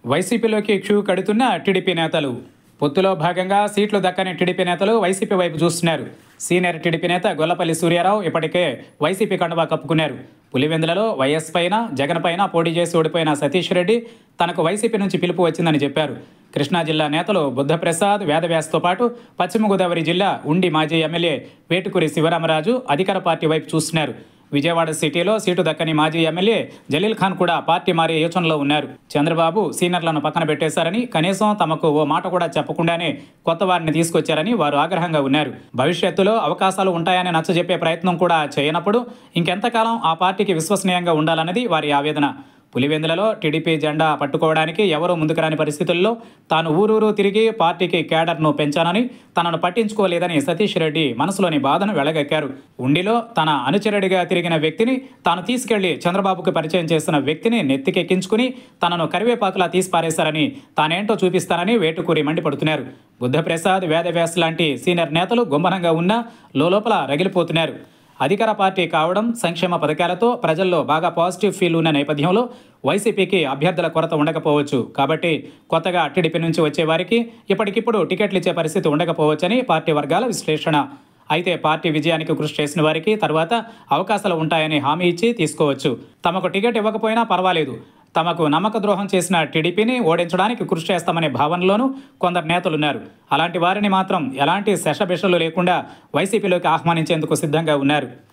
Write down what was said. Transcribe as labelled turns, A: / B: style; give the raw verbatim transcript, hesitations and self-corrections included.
A: వైసీపీలోకి క్యూ కడుతున్న టీడీపీ నేతలు. పొత్తులో భాగంగా సీట్లు దక్కని టీడీపీ నేతలు వైసీపీ వైపు చూస్తున్నారు. సీనియర్ టీడీపీ నేత గొల్లపల్లి సూర్యారావు ఇప్పటికే వైసీపీ కండువా కప్పుకున్నారు. పులివెందులలో వైఎస్ పైన జగన్ పైన పోటీ చేసి ఓడిపోయిన సతీష్ రెడ్డి తనకు వైసీపీ నుంచి పిలుపు వచ్చిందని చెప్పారు. కృష్ణా జిల్లా నేతలు బుద్ధప్రసాద్, వేదవ్యాస్తో పాటు పశ్చిమ గోదావరి జిల్లా ఉండి మాజీ ఎమ్మెల్యే వేటుకూరి శివరామరాజు అధికార పార్టీ వైపు చూస్తున్నారు. విజయవాడ సిటీలో సీటు దక్కని మాజీ ఎమ్మెల్యే జలీల్ ఖాన్ కూడా పార్టీ మారే యోచనలో ఉన్నారు. చంద్రబాబు సీనియర్లను పక్కన పెట్టేశారని, కనీసం తమకు ఓ మాట కూడా చెప్పకుండానే కొత్త వారిని తీసుకొచ్చారని వారు ఆగ్రహంగా ఉన్నారు. భవిష్యత్తులో అవకాశాలు ఉంటాయని నచ్చజెప్పే ప్రయత్నం కూడా చేయనప్పుడు ఇంకెంతకాలం ఆ పార్టీకి విశ్వసనీయంగా ఉండాలన్నది వారి ఆవేదన. పులివెందులలో టీడీపీ జెండా పట్టుకోవడానికి ఎవరూ ముందుకు రాని పరిస్థితుల్లో తాను ఊరూరు తిరిగి పార్టీకి క్యాడర్ను పెంచానని, తనను పట్టించుకోలేదని సతీష్ రెడ్డి మనసులోని బాధను వెళ్లగక్కారు. ఉండిలో తన అనుచరుడిగా తిరిగిన వ్యక్తిని తాను తీసుకెళ్లి చంద్రబాబుకు పరిచయం చేసిన వ్యక్తిని నెత్తికెక్కించుకుని తనను కరివేపాకులా తీసిపారేశారని, తానేంటో చూపిస్తానని వేటుకూరి మండిపడుతున్నారు. బుద్ధప్రసాద్, వేదవ్యాస్ లాంటి సీనియర్ నేతలు గుంభనంగా ఉన్నా లోలోపల రగిలిపోతున్నారు. అధికార పార్టీ కావడం, సంక్షేమ పథకాలతో ప్రజల్లో బాగా పాజిటివ్ ఫీల్ ఉన్న నేపథ్యంలో వైసీపీకి అభ్యర్థుల కొరత ఉండకపోవచ్చు. కాబట్టి కొత్తగా టీడీపీ నుంచి వచ్చే వారికి ఇప్పటికిప్పుడు టికెట్లు ఇచ్చే పరిస్థితి ఉండకపోవచ్చని పార్టీ వర్గాల విశ్లేషణ. అయితే పార్టీ విజయానికి కృషి చేసిన వారికి తర్వాత అవకాశాలు ఉంటాయని హామీ ఇచ్చి తీసుకోవచ్చు. తమకు టికెట్ ఇవ్వకపోయినా పర్వాలేదు, తమకు నమ్మక ద్రోహం చేసిన టీడీపీని ఓడించడానికి కృషి చేస్తామనే భావనలోనూ కొందరు నేతలున్నారు. అలాంటి వారిని మాత్రం ఎలాంటి శషబిషలు లేకుండా వైసీపీలోకి ఆహ్వానించేందుకు సిద్ధంగా ఉన్నారు.